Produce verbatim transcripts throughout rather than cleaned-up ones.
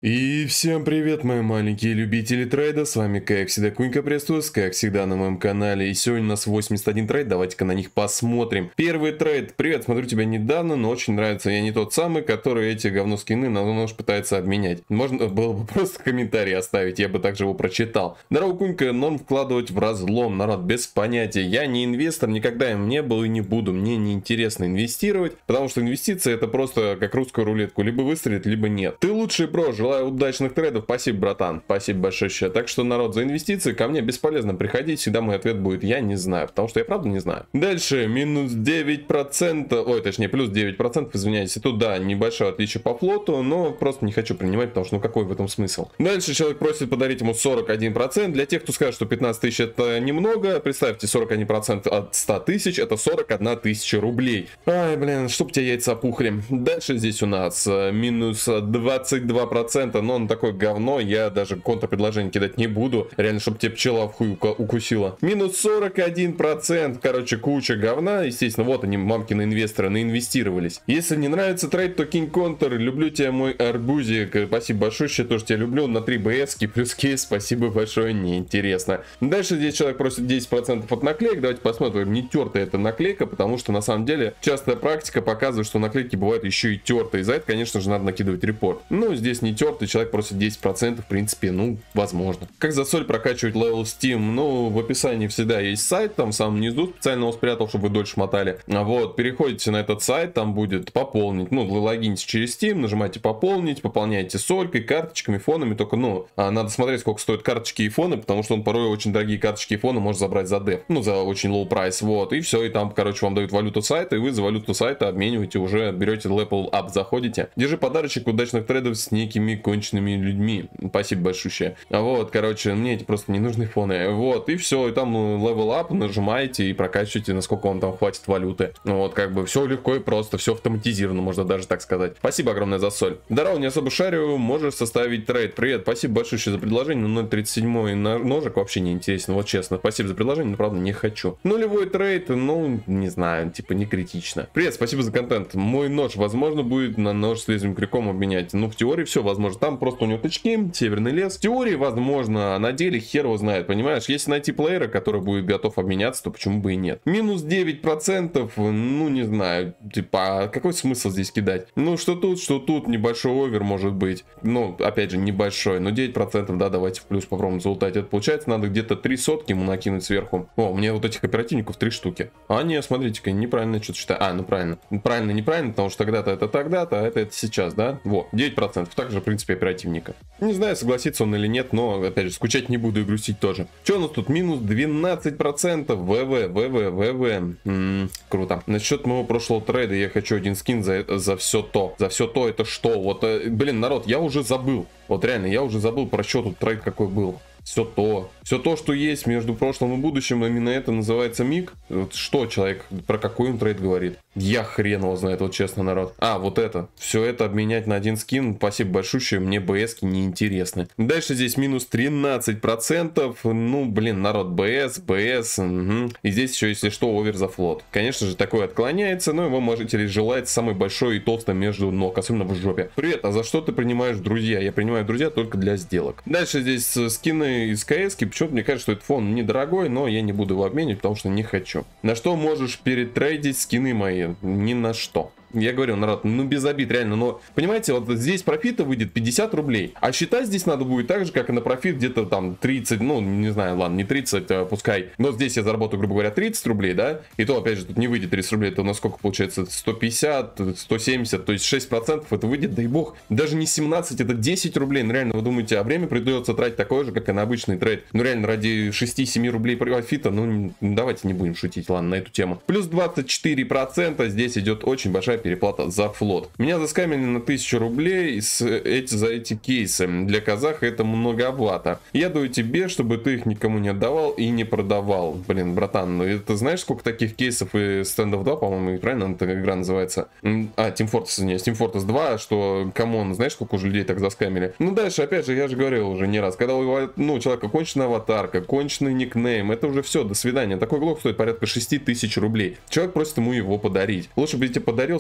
И всем привет, мои маленькие любители трейда, с вами как всегда Кунька Престус, как всегда на моем канале, и сегодня у нас восемьдесят один трейд, давайте-ка на них посмотрим. Первый трейд, привет, смотрю тебя недавно, но очень нравится, я не тот самый, который эти говно скины на нож пытается обменять. Можно было бы просто комментарий оставить, я бы также его прочитал. Здорово, Кунька, норм вкладывать в разлом, народ, без понятия, я не инвестор, никогда им не был и не буду, мне не интересно инвестировать, потому что инвестиции это просто как русскую рулетку, либо выстрелит, либо нет. Ты лучший бро, желаю удачных трейдов, спасибо, братан, спасибо большое. Так что, народ, за инвестиции ко мне бесполезно приходить, всегда мой ответ будет я не знаю, потому что я правда не знаю. Дальше, минус девять процентов, ой, точнее, плюс девять процентов, извиняюсь, и тут, да, небольшое отличие по флоту, но просто не хочу принимать, потому что, ну, какой в этом смысл? Дальше человек просит подарить ему сорок один процент, для тех, кто скажет, что пятнадцать тысяч это немного, представьте, сорок один процент от ста тысяч, это сорок одна тысяча рублей. Ай, блин, чтоб тебе яйца опухли. Дальше здесь у нас минус двадцать два процента, но он такое говно, я даже контрпредложение кидать не буду, реально, чтобы тебе пчела в хуй укусила. Минус сорок один процент, короче, куча говна, естественно, вот они, мамкины инвесторы, наинвестировались. Если не нравится трейд, то кинь контр, люблю тебя, мой арбузик, спасибо большое, я тоже тебя люблю, на три БСки плюс кейс, спасибо большое, неинтересно. Дальше здесь человек просит десять процентов от наклеек, давайте посмотрим, не тертая эта наклейка, потому что на самом деле частая практика показывает, что наклейки бывают еще и тертые, за это, конечно же, надо накидывать репорт. Ну, здесь не тертый, человек просит десять процентов, в принципе, ну, возможно. Как за соль прокачивать левел Steam? Ну, в описании всегда есть сайт, там в самом низу специально его спрятал, чтобы вы дольше мотали. А вот, переходите на этот сайт, там будет пополнить, ну, вы логинитесь через Steam, нажимаете пополнить, пополняете солькой, карточками, фонами, только, ну, надо смотреть, сколько стоят карточки и фоны, потому что он порой очень дорогие карточки и фоны может забрать за деф, ну, за очень low прайс, вот, и все, и там, короче, вам дают валюту сайта, и вы за валюту сайта обмениваете, уже берете level up, заходите. Держи подарочек, удачных трейдов с некими конченными людьми. Спасибо большое. Вот, короче, мне эти просто не нужны фоны. Вот, и все, и там level up нажимаете и прокачиваете, насколько вам там хватит валюты. Вот, как бы все легко и просто, все автоматизировано, можно даже так сказать. Спасибо огромное за соль. Здорово, не особо шарю, можешь составить трейд. Привет, спасибо большое за предложение, но ноль тридцать семь ножик вообще не интересен, вот честно. Спасибо за предложение, но правда не хочу. Нулевой трейд, ну, не знаю, типа не критично. Привет, спасибо за контент. Мой нож, возможно, будет на нож с лезвием крюком обменять. Ну, в теории все возможно. Там просто у него тычки, северный лес. В теории возможно, а на деле хер его знает, понимаешь? Если найти плеера, который будет готов обменяться, то почему бы и нет. Минус девять процентов, ну, не знаю, типа, а какой смысл здесь кидать? Ну, что тут, что тут, небольшой овер может быть. Ну, опять же, небольшой, но девять процентов, да, давайте в плюс попробуем залутать. Это получается, надо где-то три сотки ему накинуть сверху. О, мне вот этих оперативников три штуки. А, не, смотрите-ка, неправильно что-то считаю. А, ну, правильно. Правильно, неправильно, потому что тогда-то это тогда-то, а это, это сейчас, да? Вот, девять процентов, также, в принципе, оперативника. Не знаю, согласится он или нет, но, опять же, скучать не буду и грустить тоже. Что у нас тут? Минус двенадцать процентов. ВВ, ВВ, ВВ. М-м, круто. Насчет моего прошлого трейда я хочу один скин за, за все то. За все то это что? Вот, э, блин, народ, я уже забыл. Вот реально, я уже забыл, про что тут трейд какой был. Все то. Все то, что есть между прошлым и будущим, именно это называется миг. Вот что человек, про какой он трейд говорит? Я хрен его знает, вот честно, народ. А, вот это. Все это обменять на один скин. Спасибо большое, мне БСки не интересны. Дальше здесь минус тринадцать процентов. Ну, блин, народ, БС, БС. Угу. И здесь еще, если что, овер за флот. Конечно же, такое отклоняется, но его можете лишь желать самый большой и толстый между ног, особенно в жопе. Привет, а за что ты принимаешь друзья? Я принимаю друзья только для сделок. Дальше здесь скины из КСки, почему-то мне кажется, что этот фон недорогой, но я не буду его обменивать, потому что не хочу. На что можешь перетрейдить скины мои? Ни на что. Я говорю, народ, ну без обид, реально, но, понимаете, вот здесь профита выйдет пятьдесят рублей, а считать здесь надо будет так же, как и на профит, где-то там тридцать, ну, не знаю, ладно, не тридцать, а пускай, но здесь я заработаю, грубо говоря, тридцать рублей, да, и то, опять же, тут не выйдет тридцать рублей, это у нас сколько получается, сто пятьдесят, сто семьдесят, то есть шесть процентов это выйдет, дай бог, даже не семнадцать, это десять рублей, ну реально, вы думаете, а время придется тратить такое же, как и на обычный трейд, ну реально, ради шести-семи рублей профита, ну, давайте не будем шутить, ладно, на эту тему. Плюс двадцать четыре процента, здесь идет очень большая переплата за флот. Меня заскамили на тысячу рублей с эти, за эти кейсы. Для казаха это многовато. Я даю тебе, чтобы ты их никому не отдавал и не продавал. Блин, братан, ну это знаешь, сколько таких кейсов и стендов два, по-моему, правильно эта игра называется? А, Team Fortress, не, Team Fortress два, что, камон, знаешь, сколько уже людей так заскамили? Ну, дальше, опять же, я же говорил уже не раз, когда у ну, человека конченая аватарка, конченый никнейм, это уже все, до свидания. Такой глок стоит порядка шесть тысяч рублей. Человек просит ему его подарить. Лучше бы я тебе подарил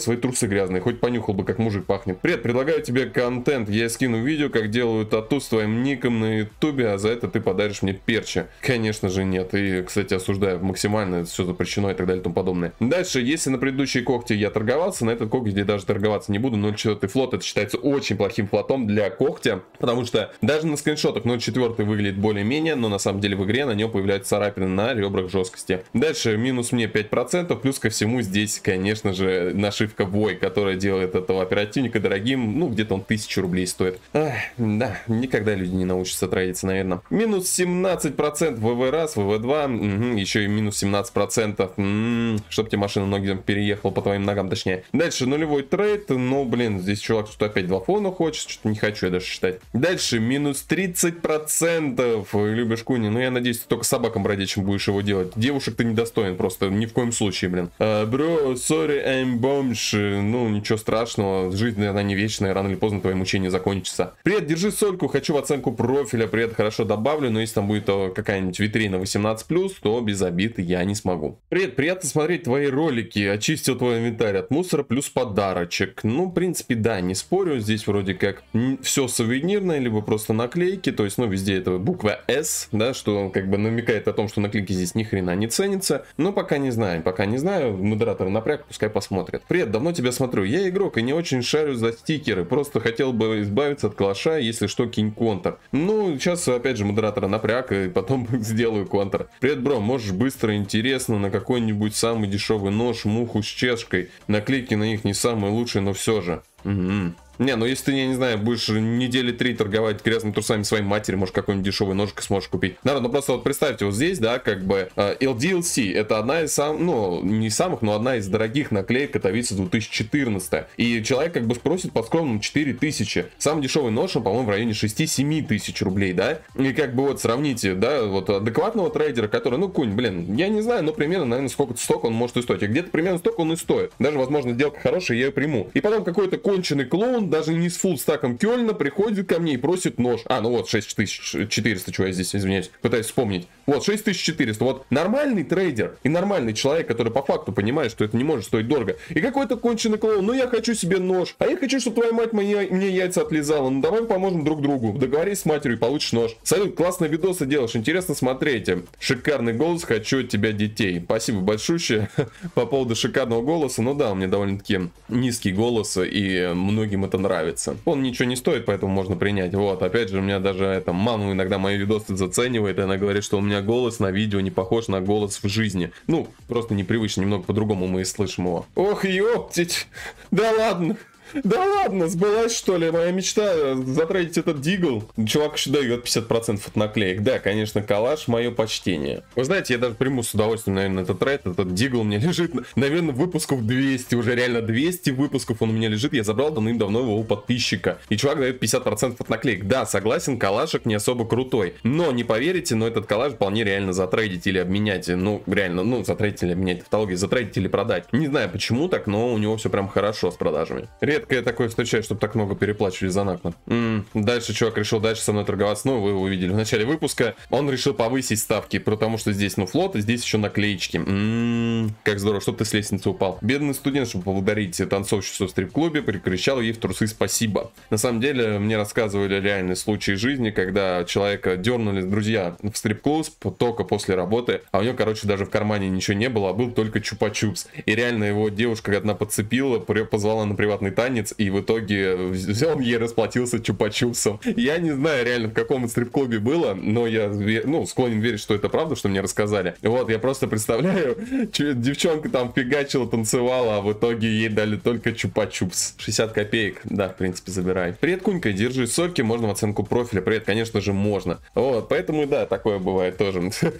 свои трусы грязные, хоть понюхал бы, как мужик пахнет. Привет, предлагаю тебе контент. Я скину видео, как делаю тату с твоим ником на ютубе, а за это ты подаришь мне перчи. Конечно же нет. И, кстати, осуждаю максимально, это все запрещено и так далее и тому подобное. Дальше, если на предыдущие когти я торговался, на этот коготь я даже торговаться не буду. ноль четыре флот, это считается очень плохим флотом для когтя, потому что даже на скриншотах ноль четыре выглядит более-менее, но на самом деле в игре на нем появляются царапины на ребрах жесткости. Дальше, минус мне пять процентов, плюс ко всему здесь, конечно же, нашивка Вой, которая делает этого оперативника дорогим, ну, где-то он тысячу рублей стоит. Ах, да, никогда люди не научатся трейдиться, наверное. Минус семнадцать процентов ВВ раз, ВВ два, угу, еще и минус семнадцать процентов. М-м, чтоб тебе машина ноги переехала по твоим ногам, точнее. Дальше нулевой трейд, но, блин, здесь чувак что-то опять два фона хочет, что-то не хочу я даже считать. Дальше минус тридцать процентов. Любишь куни, ну я надеюсь, ты только собакам бродячим будешь его делать. Девушек ты недостоин просто, ни в коем случае, блин. Uh, bro, sorry, I'm bомж. Ну, ничего страшного, жизнь, она не вечная, рано или поздно твои мучения закончатся. Привет, держи сольку, хочу в оценку профиля, привет, хорошо добавлю, но если там будет какая-нибудь витрина восемнадцать плюс, то без обид я не смогу. Привет, приятно смотреть твои ролики, очистил твой инвентарь от мусора, плюс подарочек. Ну, в принципе, да, не спорю, здесь вроде как все сувенирное, либо просто наклейки, то есть, ну, везде это буква S, да, что как бы намекает о том, что наклейки здесь ни хрена не ценятся, но пока не знаю, пока не знаю, модератор напряг, пускай посмотрят. Привет, давно тебя смотрю, я игрок и не очень шарю за стикеры, просто хотел бы избавиться от калаша, если что, кинь контр. Ну, сейчас опять же модератора напряг, и потом сделаю контр. Привет, бро, можешь быстро и интересно на какой-нибудь самый дешевый нож, муху с чешкой, наклейки на них не самые лучшие, но все же. Угу. Не, ну если ты, я не знаю, будешь недели три торговать грязными трусами своей матери, может какой-нибудь дешевый ножик сможешь купить. Народ, ну просто вот представьте, вот здесь, да, как бы uh, эл ди эл си, это одна из самых, ну, не самых, но одна из дорогих наклеек Катовица две тысячи четырнадцатого. И человек как бы спросит по скромному четыре тысячи. Самый дешевый нож, он, по-моему, в районе шесть-семь тысяч рублей, да? И как бы вот сравните, да, вот адекватного трейдера, который, ну, кунь, блин, я не знаю, но примерно, наверное, сколько столько он может и стоить. И где-то примерно столько он и стоит. Даже, возможно, сделка хорошая, я ее приму. И потом какой-то конченый клоун, даже не с фуллстаком Кёльна, приходит ко мне и просит нож. А, ну вот, шесть тысяч четыреста, что я здесь, извиняюсь, пытаюсь вспомнить. Вот, шесть тысяч четыреста. Вот нормальный трейдер и нормальный человек, который по факту понимает, что это не может стоить дорого. И какой-то конченый клоун, ну я хочу себе нож, а я хочу, чтобы твоя мать мне, мне яйца отлизала. Ну давай поможем друг другу. Договорись с матерью и получишь нож. Салют, классные видосы делаешь, интересно смотреть. Шикарный голос, хочу от тебя детей. Спасибо большое по поводу шикарного голоса. Ну да, у меня довольно-таки низкий голос, и многим это нравится. Он ничего не стоит, поэтому можно принять. Вот, опять же, у меня даже это, мама иногда мои видосы заценивает, и она говорит, что у меня голос на видео не похож на голос в жизни. Ну, просто непривычно, немного по-другому мы и слышим его. Ох, ёптить! Да ладно! Да ладно, сбылась что ли моя мечта затрейдить этот дигл? Чувак еще дает пятьдесят процентов от наклеек. Да, конечно, калаш, мое почтение. Вы знаете, я даже приму с удовольствием, наверное, этот трейд. Этот дигл у меня лежит, наверное, выпусков двести. Уже реально двести выпусков он у меня лежит. Я забрал давным-давно его у подписчика. И чувак дает пятьдесят процентов от наклеек. Да, согласен, калашек не особо крутой. Но не поверите, но этот калаш вполне реально затрейдить или обменять. Ну, реально, ну, затрейдить или обменять тавтологию. Затрейдить или продать. Не знаю почему так, но у него все прям хорошо с продажами. Редко я такое встречаю, чтобы так много переплачивали за наклад. М-м, дальше чувак решил дальше со мной торговаться. Ну, вы его увидели в начале выпуска. Он решил повысить ставки, потому что здесь, ну, флот, и здесь еще наклеечки. М-м, как здорово, что ты с лестницы упал. Бедный студент, чтобы поблагодарить танцовщицу в стрип-клубе, прикричал ей в трусы спасибо. На самом деле, мне рассказывали реальные случаи жизни, когда человека дернули друзья в стрип-клуб только после работы, а у него, короче, даже в кармане ничего не было, а был только чупа-чупс. И реально его девушка, когда она подцепила, позвала на приватный танец, и в итоге взял ей расплатился чупа-чупсом. Я не знаю реально, в каком стрип-клубе было, но я, ну, склонен верить, что это правда, что мне рассказали. Вот, я просто представляю, девчонка там фигачила, танцевала, а в итоге ей дали только чупа-чупс. шестьдесят копеек, да, в принципе, забирай. Привет, Кунька, держи сольки, можно в оценку профиля. Привет, конечно же, можно. Вот, поэтому, да, такое бывает тоже.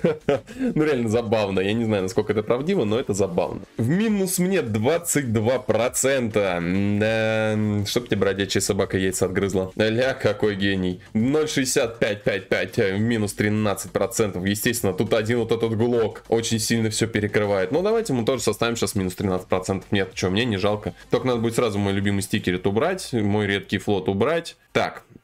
Ну, реально забавно. Я не знаю, насколько это правдиво, но это забавно. В минус мне двадцать два процента. Да, чтоб тебе бродячая собака яйца отгрызла. Ля, какой гений. ноль шестьдесят пять пять пять, минус тринадцать процентов. Естественно, тут один вот этот глок очень сильно все перекрывает. Но давайте мы тоже составим сейчас минус тринадцать процентов. Нет, что, мне не жалко. Только надо будет сразу мой любимый стикер убрать, мой редкий флот убрать. Так,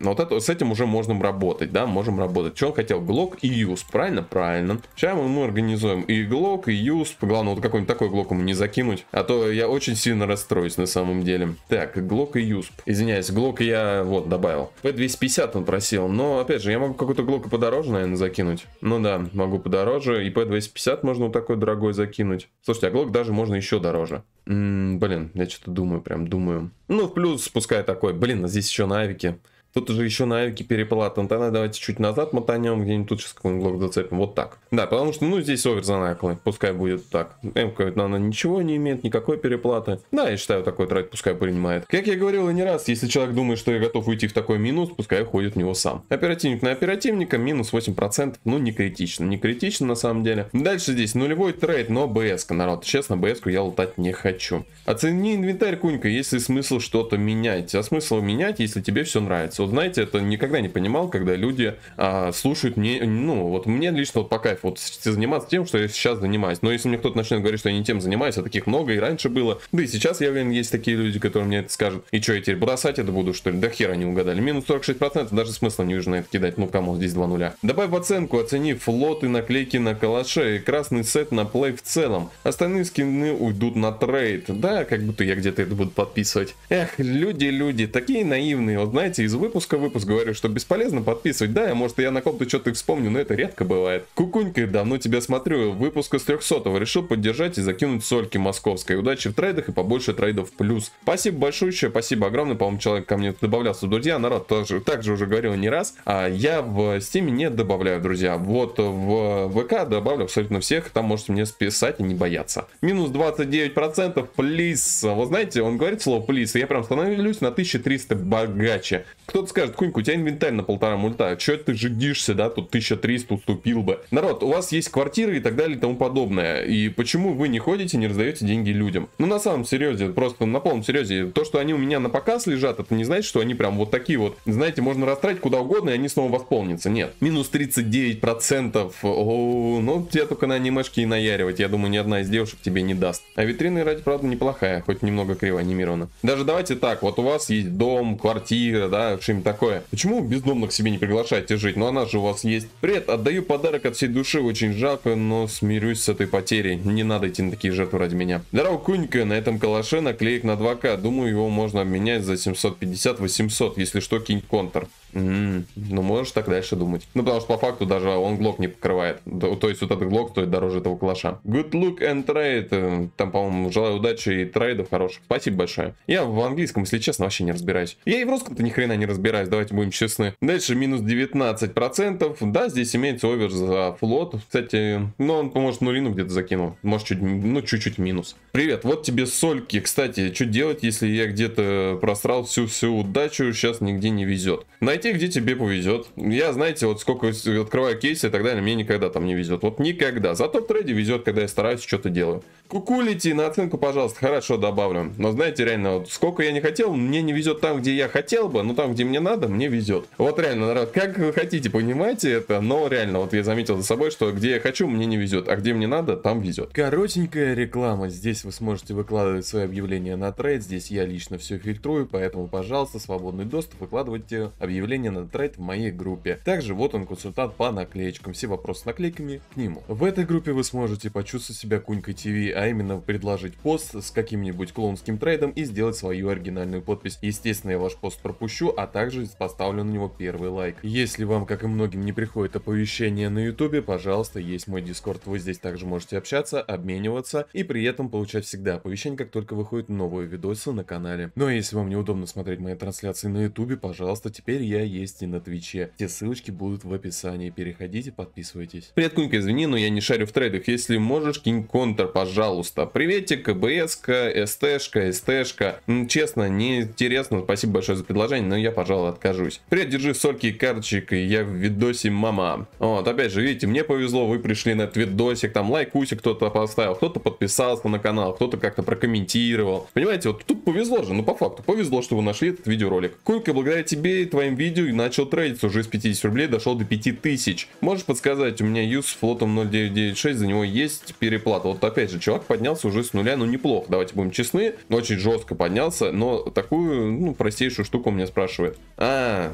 Но вот это, с этим уже можем работать, да, можем работать. Что он хотел? Глок и юз, правильно? Правильно. Сейчас мы ему организуем и глок, и юз. Главное, вот какой-нибудь такой глок ему не закинуть, а то я очень сильно расстроюсь на самом деле. Так, глок и юз. Извиняюсь, глок я вот добавил. пэ двести пятьдесят он просил, но опять же, я могу какой-то глок и подороже, наверное, закинуть. Ну да, могу подороже, и пэ двести пятьдесят можно вот такой дорогой закинуть. Слушайте, а глок даже можно еще дороже. М-м, блин, я что-то думаю, прям думаю. Ну, в плюс пускай такой. Блин, а здесь еще на авике. Тут уже еще на авике переплата. Ну, тогда давайте чуть назад мотанем, где-нибудь тут сейчас какой-нибудь блок зацепим. Вот так. Да, потому что, ну, здесь овер занаклы. Пускай будет так. М-ка, она ничего не имеет, никакой переплаты. Да, я считаю, такой трейд пускай принимает. Как я говорил и не раз, если человек думает, что я готов уйти в такой минус, пускай уходит в него сам. Оперативник на оперативника, минус восемь процентов. Ну, не критично. Не критично, на самом деле. Дальше здесь нулевой трейд, но БС-ка, народ. Честно, БС-ку я лутать не хочу. Оцени инвентарь, Кунька, если смысл что-то менять. А смысл менять, если тебе все нравится. Вот знаете, это никогда не понимал, когда люди а, слушают мне, ну, вот мне лично вот по кайфу вот заниматься тем, что я сейчас занимаюсь. Но если мне кто-то начнет говорить, что я не тем занимаюсь, а таких много и раньше было, да и сейчас, я уверен, есть такие люди, которые мне это скажут. И что, я теперь бросать это буду, что ли? Да хера не угадали. Минус сорок шесть процентов, даже смысла не вижу на это кидать. Ну, кому здесь два нуля. Добавь в оценку, оцени флоты, наклейки на калаше и красный сет на плей в целом. Остальные скины уйдут на трейд. Да, как будто я где-то это буду подписывать. Эх, люди, люди, такие наивные. Вот знаете, из выпуска в выпуск говорю, что бесполезно подписывать. Да, может я на ком-то что-то вспомню, но это редко бывает. Кукунька, давно тебя смотрю. Выпуска с трехсотого решил поддержать и закинуть сольки московской. Удачи в трейдах и побольше трейдов в плюс. Спасибо большое, спасибо огромное. По-моему, человек ко мне добавлялся в друзья. Народ тоже, также уже говорил не раз. А я в Steam не добавляю, друзья. Вот в ВК добавлю абсолютно всех. Там можете мне списать и не бояться. Минус двадцать девять процентов, плиз. Вы знаете, он говорит слово плиз, и я прям становлюсь на тысячу триста богаче. Кто-то скажет, Кунька, у тебя инвентарь на полтора мульта. Че ты жидишься, да? Тут тысяча триста уступил бы. Народ, у вас есть квартиры и так далее и тому подобное. И почему вы не ходите, не раздаете деньги людям? Ну, на самом серьезе, просто на полном серьезе. То, что они у меня на показ лежат, это не значит, что они прям вот такие вот. Знаете, можно растратить куда угодно, и они снова восполнятся. Нет. Минус тридцать девять процентов. О, ну, тебе только на анимешки и наяривать. Я думаю, ни одна из девушек тебе не даст. А витрина, ради, правда, неплохая. Хоть немного криво анимирована. Даже давайте так. Вот у вас есть дом, квартира, да, что-нибудь такое. Почему бездомных себе не приглашаете жить? Ну, она же у вас есть. Привет, отдаю подарок от всей души. Очень жалко, но смирюсь с этой потерей. Не надо идти на такие жертвы ради меня. Здорово, Кунька. На этом калаше наклеек на два ка. Думаю, его можно обменять за семьсот пятьдесят восемьсот. Если что, кинь контр. Mm-hmm. Ну, можешь так дальше думать. Ну, потому что по факту даже он глок не покрывает. То, то есть вот этот глок стоит дороже этого калаша. Good luck and trade. Там, по-моему, желаю удачи и трейдов хороших. Спасибо большое. Я в английском, если честно, вообще не разбираюсь. Я и в русском-то ни хрена не разбираюсь, давайте будем честны. Дальше минус девятнадцать процентов. Да, здесь имеется овер за флот. Кстати, ну, он, может, нулину где-то закинул. Может, чуть, ну, чуть-чуть минус. Привет, вот тебе сольки. Кстати, что делать, если я где-то просрал всю-всю удачу, сейчас нигде не везет? Найти, где тебе повезет. Я, знаете, вот сколько открываю кейсы и так далее, мне никогда там не везет. Вот никогда. Зато в трейде везет, когда я стараюсь, что-то делаю. Кукулите на оценку, пожалуйста, хорошо добавлю. Но знаете, реально, вот сколько я не хотел, мне не везет там, где я хотел бы, но там, где мне надо, мне везет. Вот реально, народ, как вы хотите, понимаете это, но реально, вот я заметил за собой, что где я хочу, мне не везет, а где мне надо, там везет. Коротенькая реклама. Здесь вы сможете выкладывать свои объявления на трейд, здесь я лично все фильтрую, поэтому, пожалуйста, свободный доступ, выкладывайте объявления на трейд в моей группе. Также вот он, консультант по наклеечкам, все вопросы с наклейками к нему. В этой группе вы сможете почувствовать себя Кунькой ТВ, а именно предложить пост с каким-нибудь клоунским трейдом и сделать свою оригинальную подпись. Естественно, я ваш пост пропущу, а также поставлю на него первый лайк. Если вам, как и многим, не приходит оповещение на ютубе, пожалуйста, есть мой дискорд, вы здесь также можете общаться, обмениваться и при этом получать всегда оповещения, как только выходят новые видосы на канале. Ну а если вам неудобно смотреть мои трансляции на ютубе, пожалуйста, теперь я есть и на твиче. Все ссылочки будут в описании, переходите, подписывайтесь. Привет, Кунька, извини, но я не шарю в трейдах, если можешь, кинь контр, пожалуйста. Приветик, БС-ка, СТ-шка, СТ-шка. Честно, неинтересно, спасибо большое за предложение, но я, пожалуй, откажусь. Привет, держи сольки и карточек, я в видосе мама. Вот, опять же, видите, мне повезло, вы пришли на этот видосик, там лайкусик кто-то поставил, кто-то подписался на канал, кто-то как-то прокомментировал. Понимаете, вот тут повезло же, ну по факту, повезло, что вы нашли этот видеоролик. Кунька, благодаря тебе и твоим видео и начал трейдиться, уже с пятидесяти рублей дошел до пяти тысяч. Можешь подсказать, у меня юз с флотом ноль девять девять шесть, за него есть переплата. Вот опять же, чувак поднялся уже с нуля, ну неплохо, давайте будем честны, очень жестко поднялся, но такую, ну, простейшую штуку у меня спрашивает. А,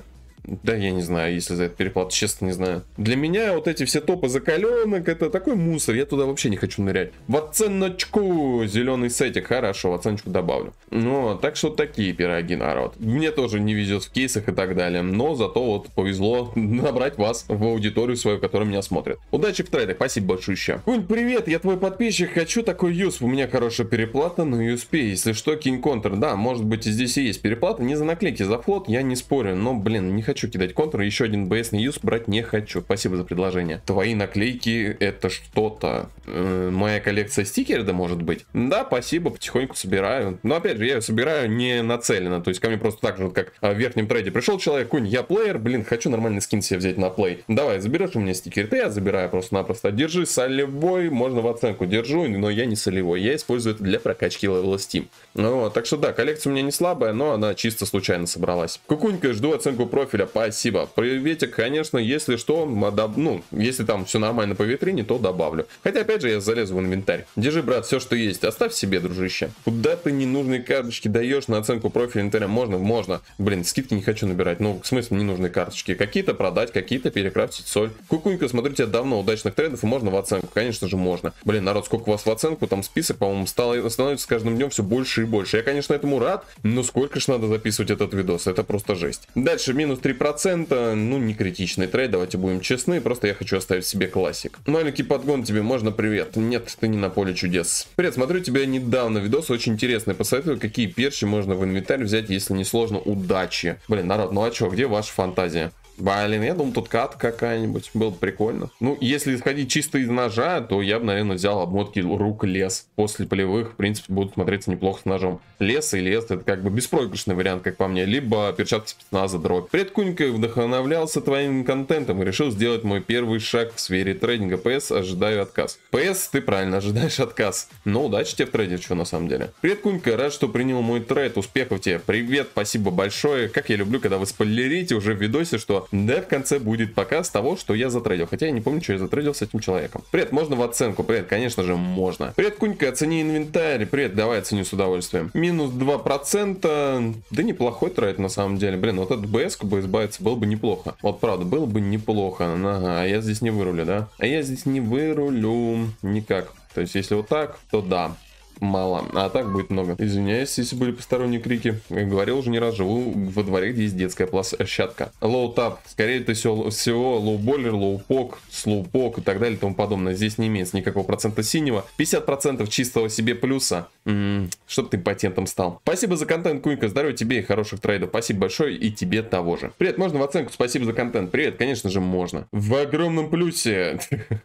Да я не знаю, если за это переплату, честно не знаю. Для меня вот эти все топы закаленок, это такой мусор, я туда вообще не хочу нырять. В оценочку зеленый сетик, хорошо, в оценочку добавлю. Ну, так что такие пироги, народ. Мне тоже не везет в кейсах и так далее, но зато вот повезло набрать вас в аудиторию свою, которая меня смотрит. Удачи в трейдах, спасибо большое. Кунь, привет, я твой подписчик, хочу такой юсп, у меня хорошая переплата на ю эс пи, если что, кинь контр. Да, может быть и здесь и есть переплата, не за наклейки, за флот, я не спорю, но, блин, не хочу кидать контр, еще один би эс-ный юсп брать не хочу. Спасибо за предложение. Твои наклейки это что-то. Э, моя коллекция стикеров, да, может быть? Да, спасибо, потихоньку собираю. Но опять же, я ее собираю не нацеленно, то есть ко мне просто так же, вот как в верхнем трейде пришел человек, Кунь, я плеер, блин, хочу нормальный скин себе взять на плей. Давай, заберешь у меня стикеры? Да я забираю просто-напросто. Держи солевой, можно в оценку держу, но я не солевой, я использую это для прокачки левела Steam. Ну, вот, так что да, коллекция у меня не слабая, но она чисто случайно собралась. Кукунька, жду оценку профиля, спасибо. Приветик, конечно, если что, ну, если там все нормально по витрине, то добавлю. Хотя, опять же, я залезу в инвентарь. Держи, брат, все, что есть, оставь себе, дружище. Куда ты ненужные карточки даешь на оценку профиля инвентаря? Можно? Можно. Блин, скидки не хочу набирать, ну, в смысле, ненужные карточки. Какие-то продать, какие-то перекрафтить соль. Кукунька, смотрю, тебя давно удачных трейдов, и можно в оценку? Конечно же, можно. Блин, народ, сколько у вас в оценку, там список, по-моему, становится с каждым днем все больше и больше. Я, конечно, этому рад, но сколько ж надо записывать этот видос, это просто жесть. Дальше, минус три процента, ну, не критичный трейд, давайте будем честны, просто я хочу оставить себе классик. Маленький подгон тебе, можно привет? Нет, ты не на поле чудес. Привет, смотрю тебя недавно, видос очень интересный, посоветую, какие перчи можно в инвентарь взять, если не сложно, удачи. Блин, народ, ну а чё, где ваша фантазия? Блин, я думал, тут кат какая-нибудь, было бы прикольно. Ну, если исходить чисто из ножа, то я бы, наверное, взял обмотки рук лес. После полевых, в принципе, будут смотреться неплохо с ножом. Лес и лес, это как бы беспроигрышный вариант, как по мне. Либо перчатки спецназа дробь. Привет, Кунька, вдохновлялся твоим контентом и решил сделать мой первый шаг в сфере трейдинга. ПС, ожидаю отказ. ПС, ты правильно ожидаешь отказ. Но удачи тебе в трейде, что на самом деле. Привет, Кунька, рад, что принял мой трейд. Успехов тебе. Привет, спасибо большое. Как я люблю, когда вы спойлерите уже в видосе, что да, в конце будет показ того, что я затрейдил. Хотя я не помню, что я затрейдил с этим человеком. Привет, можно в оценку? Привет, конечно же, можно. Привет, Кунька, оцени инвентарь. Привет, давай оценю с удовольствием. Минус два процента. Да неплохой трейд на самом деле. Блин, вот этот БС-ку бы избавиться было бы неплохо. Вот правда, было бы неплохо. Ага, а я здесь не вырулю, да? А я здесь не вырулю никак. То есть, если вот так, то да. Мало, а так будет много. Извиняюсь, если были посторонние крики. Как говорил уже не раз, живу во дворе, где есть детская площадка. Лоу-тап, скорее это всего, всего лоу-боллер, лоу-пок, слоу-пок и так далее и тому подобное. Здесь не имеется никакого процента синего. пятьдесят процентов чистого себе плюса. М-м, чтоб ты патентом стал. Спасибо за контент, Кунька. Здоровья тебе и хороших трейдов. Спасибо большое и тебе того же. Привет, можно в оценку? Спасибо за контент. Привет, конечно же, можно. В огромном плюсе.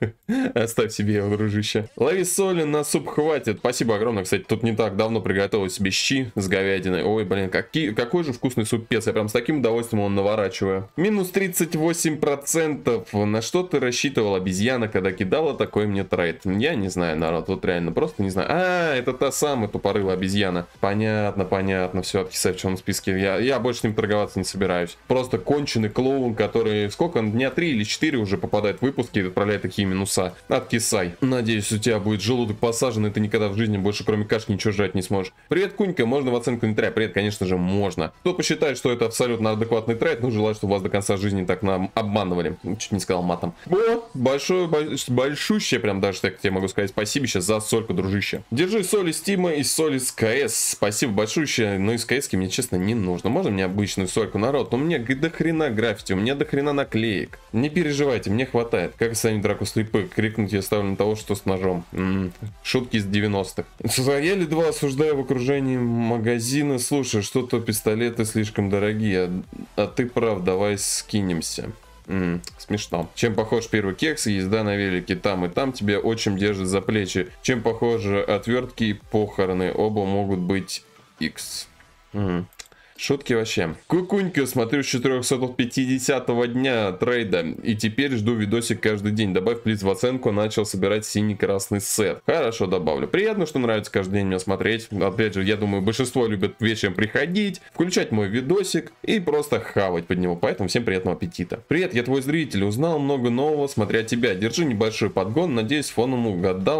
Оставь себе его, дружище. Лови соли, на суп хватит. Спасибо огромное. Кстати, тут не так давно приготовил себе щи с говядиной. Ой, блин, какие, какой же вкусный супец. Я прям с таким удовольствием его наворачиваю. Минус тридцать восемь процентов. На что ты рассчитывал, обезьяна, когда кидала такой мне трейд? Я не знаю, народ. Вот реально, просто не знаю. А, это та самая тупорылая обезьяна. Понятно, понятно. Все, откисай в черном списке. Я, я больше с ним торговаться не собираюсь. Просто конченый клоун, который сколько он, дня три или четыре уже попадает в выпуски и отправляет такие минуса. Откисай. Надеюсь, у тебя будет желудок посажен, и ты никогда в жизни больше кроме кашки ничего жрать не сможешь. Привет, Кунька, можно в оценку инвентаря? Привет, конечно же, можно. Кто посчитает, что это абсолютно адекватный трейд, ну, желаю, чтобы вас до конца жизни так нам обманывали. Чуть не сказал матом. О, большое, большущее, прям даже так тебе могу сказать, спасибо сейчас за сольку, дружище. Держи соль из Стима и соль из КС. Спасибо большущее, но из КС мне, честно, не нужно. Можно мне обычную сольку, народ? Но мне до хрена граффити, у меня до хрена наклеек. Не переживайте, мне хватает. Как станет драку слепых? Крикнуть я ставлю на того, что с ножом. М-м, шутки из девяностых. Я ледва осуждаю в окружении магазина. Слушай, что-то пистолеты слишком дорогие. А, а ты прав, давай скинемся. М-м, смешно. Чем похож первый кекс и езда на велике там и там тебя отчим держит за плечи. Чем похожи отвертки и похороны. Оба могут быть X. М-м. Шутки вообще. Кукунька, смотрю с четырехсот пятидесятого дня трейда. И теперь жду видосик каждый день. Добавь плиз в оценку, начал собирать синий-красный сет. Хорошо, добавлю. Приятно, что нравится каждый день меня смотреть. Опять же, я думаю, большинство любят вечером приходить, включать мой видосик и просто хавать под него. Поэтому всем приятного аппетита. Привет, я твой зритель. Узнал много нового, смотря тебя. Держи небольшой подгон. Надеюсь, фоном угадал.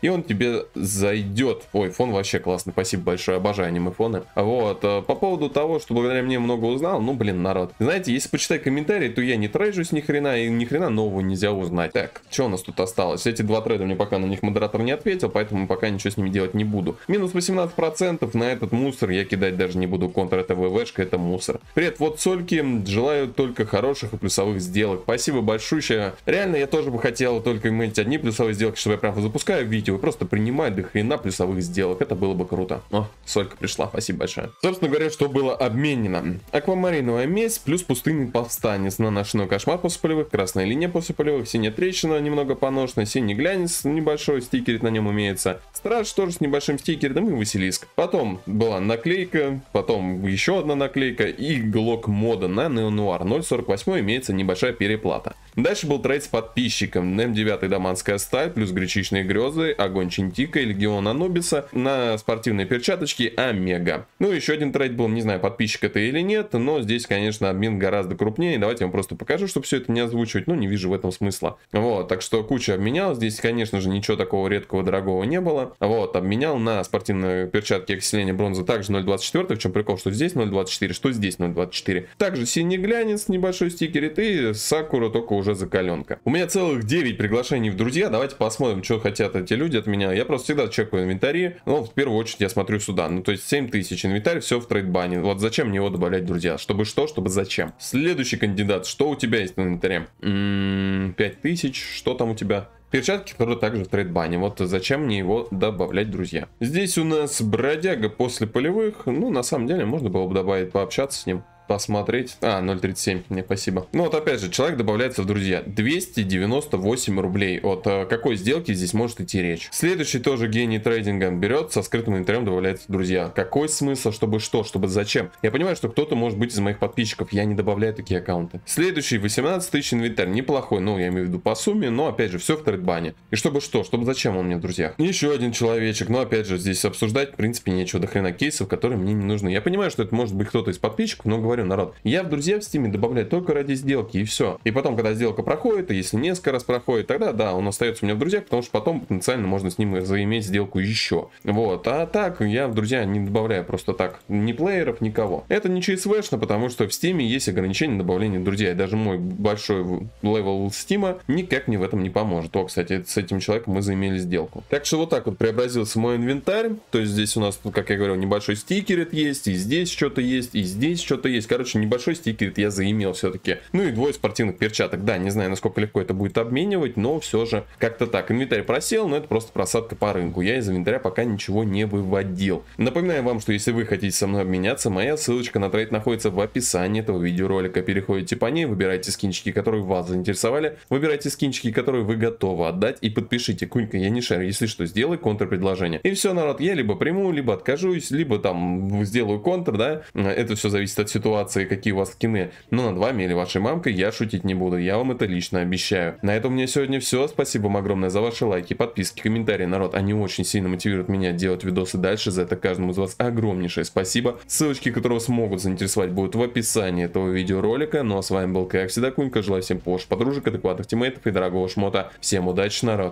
и он тебе зайдет. Ой, фон вообще классный, спасибо большое, обожаю аниме-фоны. Вот, по поводу того, что благодаря мне много узнал, ну, блин, народ. Знаете, если почитать комментарии, то я не трейжусь ни хрена, и ни хрена нового нельзя узнать. Так, что у нас тут осталось? Эти два трейда мне пока на них модератор не ответил, поэтому пока ничего с ними делать не буду. Минус восемнадцать процентов на этот мусор я кидать даже не буду. Контр это ВВшка, это мусор. Привет, вот Сольки, желаю только хороших и плюсовых сделок. Спасибо большое. Реально, я тоже бы хотел только иметь одни плюсовые сделки, чтобы я прям запускаю видео и просто принимать до хрена плюсовых сделок. Это было бы круто. О, Солька пришла, спасибо большое. Собственно говоря, что было обменено. Аквамариновая месть плюс пустынный повстанец на ночной кошмар после полевых, красная линия после полевых, синяя трещина немного поношенная, синий глянец небольшой стикер на нем имеется, страж тоже с небольшим стикером и Василиск. Потом была наклейка, потом еще одна наклейка и глок мода на Неонуар ноль сорок восемь имеется небольшая переплата. Дальше был трейд с подписчиком эм девять Даманская сталь плюс гречичные грезы, огонь Чинтика и легион Анубиса на спортивные перчаточки Омега. Ну еще один трейд был, не знаю, подписчик это или нет, но здесь, конечно, обмен гораздо крупнее. Давайте я вам просто покажу, чтобы все это не озвучивать, ну не вижу в этом смысла. Вот, так что куча обменял, здесь, конечно же, ничего такого редкого дорогого не было. Вот, обменял на спортивные перчатки окисления бронзы также ноль двадцать четыре, в чем прикол, что здесь ноль двадцать четыре, что здесь ноль двадцать четыре. Также синий глянец, небольшой стикерит и Сакура, только уже закаленка. У меня целых девять приглашений в друзья, давайте посмотрим, что хотят эти люди от меня. Я просто всегда чекаю инвентари, но в первую очередь я смотрю сюда, ну то есть семь тысяч инвентарь, все в трейдбане. Вот зачем мне его добавлять в друзья? Чтобы что, чтобы зачем? Следующий кандидат, что у тебя есть в инвентаре? М-м, пять тысяч, что там у тебя? Перчатки, которые также в трейдбане. Вот зачем мне его добавлять, друзья? Здесь у нас бродяга после полевых. Ну, на самом деле, можно было бы добавить, пообщаться с ним. Посмотреть. А, ноль тридцать семь, мне спасибо. Ну вот опять же, человек добавляется в друзья. двести девяносто восемь рублей. От а, какой сделки здесь может идти речь? Следующий тоже гений трейдинга берет, со скрытым инвентарем добавляется в друзья. Какой смысл? Чтобы что? Чтобы зачем? Я понимаю, что кто-то может быть из моих подписчиков. Я не добавляю такие аккаунты. Следующий восемнадцать тысяч инвентарь. Неплохой, ну я имею в виду по сумме, но опять же, все в трейдбане. И чтобы что? Чтобы зачем он мне в друзьях? Еще один человечек. Но опять же, здесь обсуждать в принципе нечего. До хрена кейсов, которые мне не нужны. Я понимаю, что это может быть кто-то из подписчиков, но говорю, народ, я в друзья в стиме добавляю только ради сделки и все. И потом, когда сделка проходит, и если несколько раз проходит, тогда да, он остается у меня в друзьях, потому что потом потенциально можно с ним заиметь сделку еще. Вот, а так я в друзья не добавляю просто так ни плееров, никого. Это не ЧСВшно, потому что в стиме есть ограничение добавления в друзья, и даже мой большой левел стима никак мне в этом не поможет. О, кстати, с этим человеком мы заимели сделку. Так что вот так вот преобразился мой инвентарь, то есть здесь у нас, как я говорил, небольшой стикер есть, и здесь что-то есть, и здесь что-то есть, короче, небольшой стикер я заимел все-таки. Ну и двое спортивных перчаток. Да, не знаю, насколько легко это будет обменивать, но все же как-то так. Инвентарь просел, но это просто просадка по рынку. Я из инвентаря пока ничего не выводил. Напоминаю вам, что если вы хотите со мной обменяться, моя ссылочка на трейд находится в описании этого видеоролика. Переходите по ней, выбирайте скинчики, которые вас заинтересовали, выбирайте скинчики, которые вы готовы отдать, и подпишите. Кунька, я не шарю, если что, сделай контрпредложение. И все, народ, я либо приму, либо откажусь, либо там сделаю контр, да. Это все зависит от ситуации, какие у вас скины, но над вами или вашей мамкой я шутить не буду, я вам это лично обещаю. На этом у меня сегодня все, спасибо вам огромное за ваши лайки, подписки, комментарии, народ, они очень сильно мотивируют меня делать видосы дальше, за это каждому из вас огромнейшее спасибо. Ссылочки, которые вас могут заинтересовать, будут в описании этого видеоролика. Ну а с вами был, как всегда, Кунька, желаю всем пош, подружек, адекватных тиммейтов и дорогого шмота. Всем удачи, народ!